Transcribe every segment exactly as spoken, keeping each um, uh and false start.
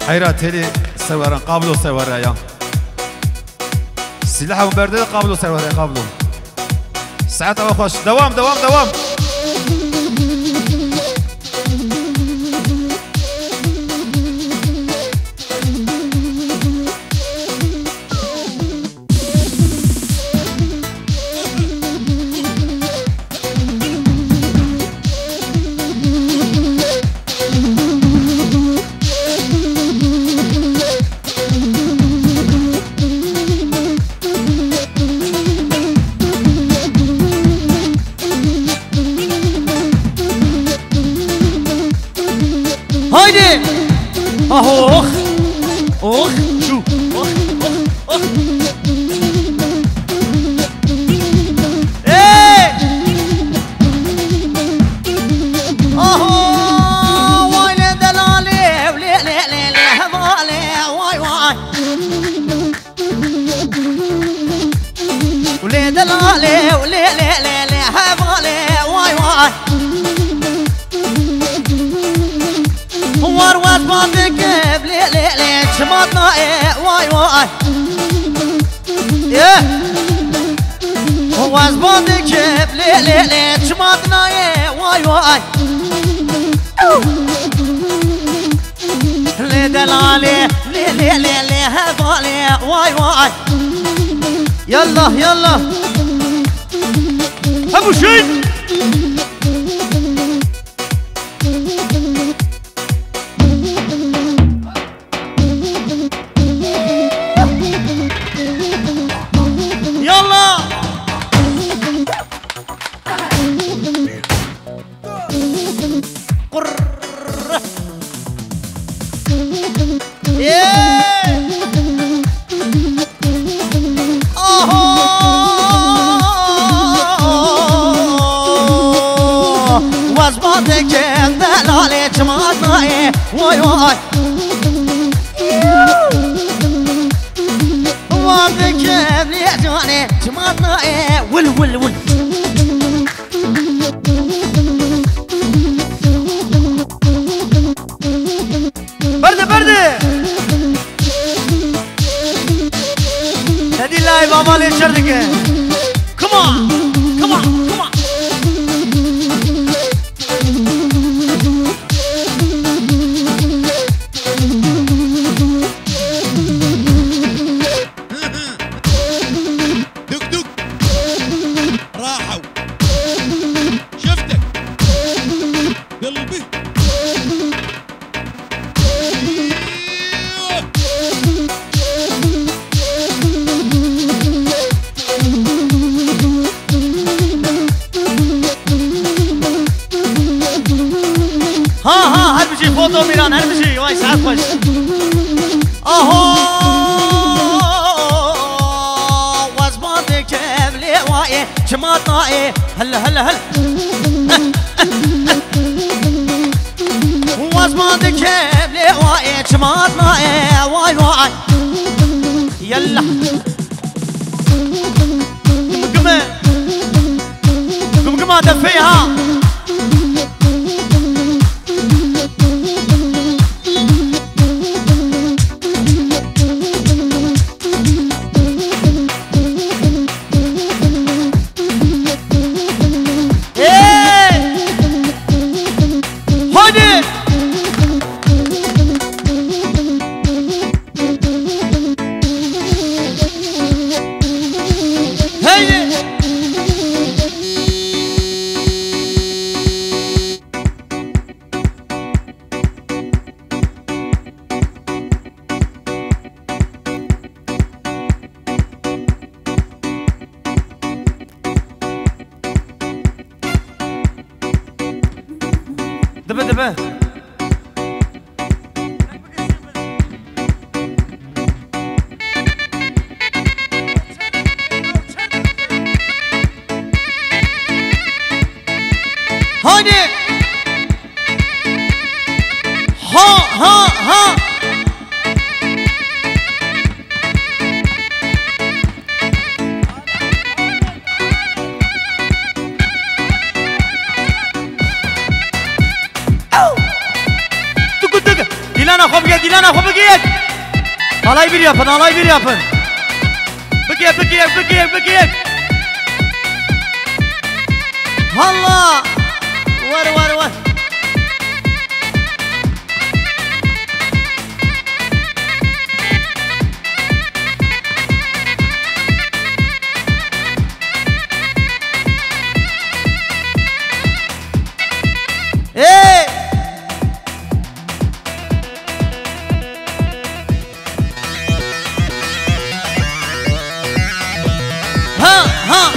حيرات هلي سوارا قابلو سوارا يا سلاح وبرده قابلو سوارا قابلو ساعات خوش دوام دوام دوام اخ اخ شو اخ اخ اخ ايه اهو واي دلالي ولي لي لي لي هضالي واي واي ولي دلالي ولي لي لي لي هضالي واي واي وروات باطك بلي لي لي شمطنا ايه واي واي يه وروات باطك بلي لي لي شمطنا ايه واي واي لي دلالي لي لي لي لي هضالي واي واي يلا يلا ابو شيد واي واي وابك بلي جاني جمعنا ايه ول ول ول برده برده هدي اللايف عمالي تشردك كمان كمان كمان فوتو ميران هرمشي واي ساعات خوش اهو وزباطك بلي واي شماطنا ايه هلا هلا هلا وزباطك بلي واي شماطنا ايه واي واي يلا قمقمة قمقمة دفيها دبا دبا هوني ها ها ها دیلان خوب بگید دیلان خوب بگید آلای بیر yapın آلای بیر yapın بگید بگید بگید بگید الله ور ور ور ايه ها ها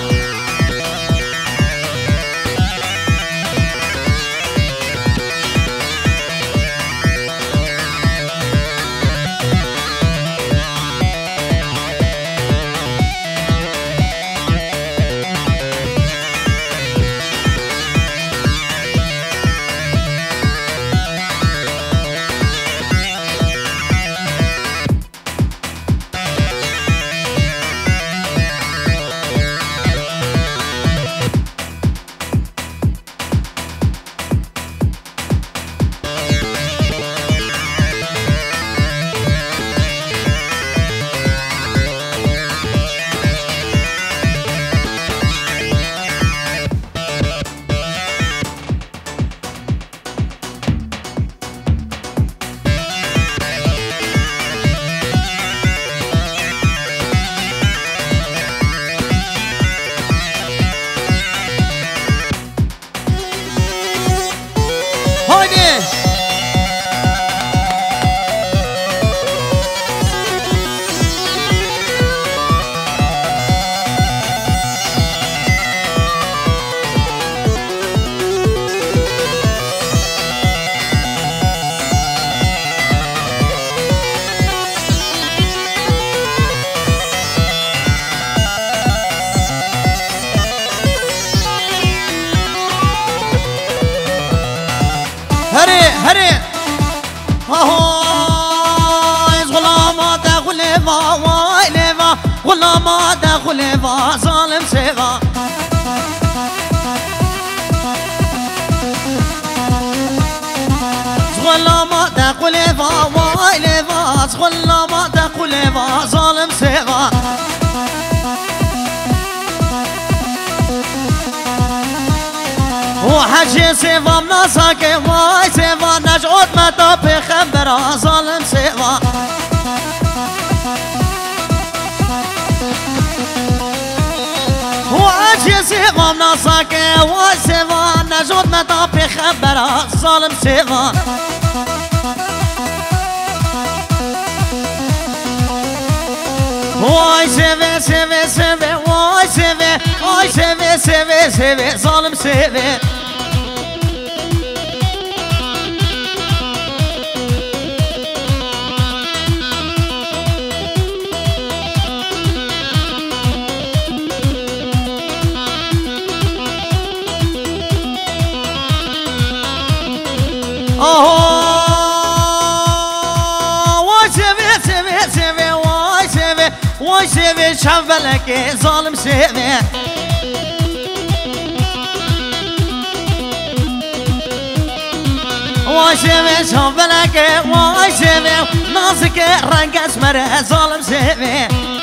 هري هري هاي غلام داخل ليفا واي ليفا غلام داخل ليفا ظالم سيفا غلام داخل ليفا واي ليفا غلام داخل ليفا ظالم سيفا وحجي سيفا مناسك واي سيفا نجعود ما طب خبرها ظالم سيفا وحجي سيفا مناسك واي سيفا نجعود ما طب خبرها ظالم سيفا واي سيفي سيفي سيفي واي سيفي واي سيفي سيفي سيفي ظالم سيفي واي سيفي شنفلك ظالم سيفي واي سيفي شنفلك واي سيفي نازك رنق اسمر ظالم سيفي